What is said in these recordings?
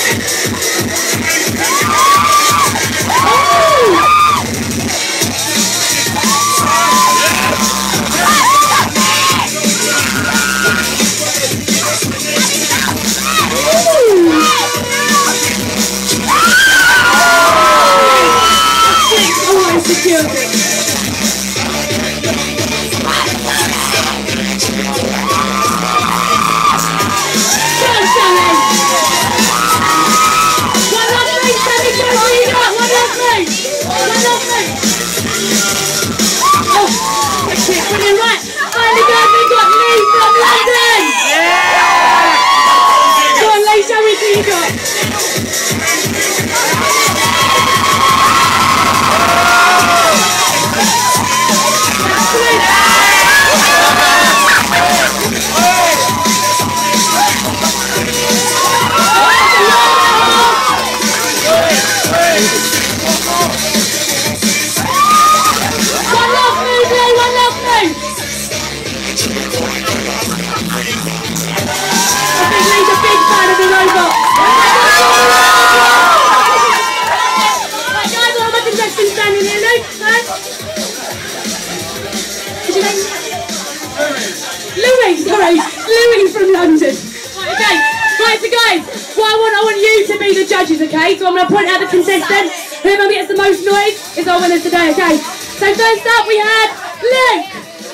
Louis from London. Okay, right, so guys, what I want you to be the judges, okay? So I'm going to point out the contestants. Whoever gets the most noise is our winner today, okay? So first up we had Luke.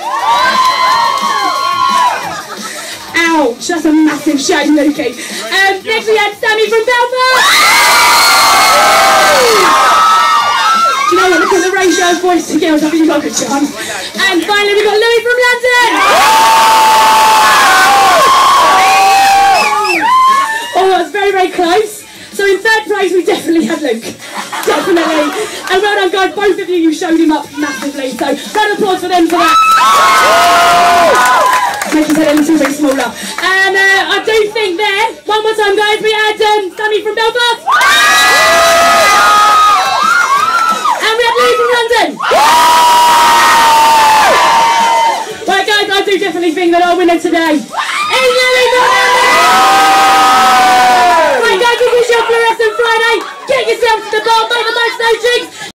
Ouch, that's a massive shame, Lukey. Next we had Sammy from Belfast. You know what, look at the ratio of boys to girls, I think you've got a good chance. And finally we got Louis from London. Oh, that's very, very close. So in third place we definitely had Luke. Definitely. And well done guys, both of you showed him up massively. So round of applause for them for that. Make his head a little bit smaller. And I do think there, one more time guys, we had Sammy from Belfast. And we had Louis from London. Right guys, I do definitely think that our winner today is Louis from London. Right guys, this is your Fluorescent Friday. Get yourself to the bar, make the most of those drinks.